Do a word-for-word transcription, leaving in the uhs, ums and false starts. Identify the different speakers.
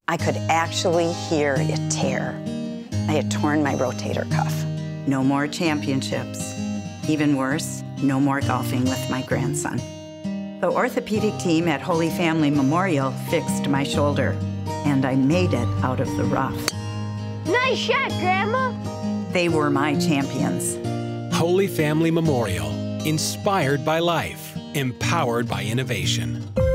Speaker 1: I could actually hear it tear. I had torn my rotator cuff. No more championships. Even worse, no more golfing with my grandson. The orthopedic team at Holy Family Memorial fixed my shoulder, and I made it out of the rough.
Speaker 2: Nice shot, Grandma!
Speaker 1: They were my champions.
Speaker 3: Holy Family Memorial, inspired by life, empowered by innovation.